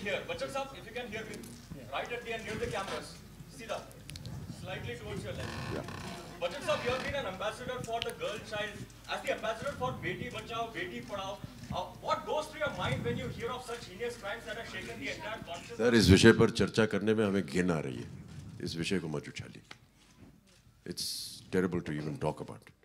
here. Bachchan Saab, if you can hear me, right at the end near the cameras. See that? Slightly towards your left. Yeah. Bachchan Saab, you have been an ambassador for the girl child. As the ambassador for Beti Bachao, Beti Padhao, what goes through your mind when you hear of such heinous crimes that have shaken the entire consciousness? Sir, इस विषय पर चर्चा करने में हमें घिन आ रही है. इस विषय को मत उछालिए. It's terrible to even talk about.